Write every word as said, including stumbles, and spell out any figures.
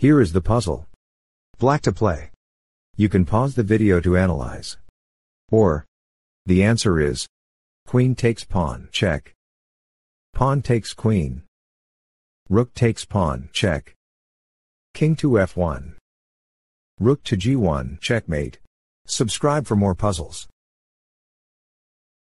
Here is the puzzle. Black to play. You can pause the video to analyze. Or, the answer is, queen takes pawn, check. Pawn takes queen. Rook takes pawn, check. King to f one. Rook to g one, checkmate. Subscribe for more puzzles.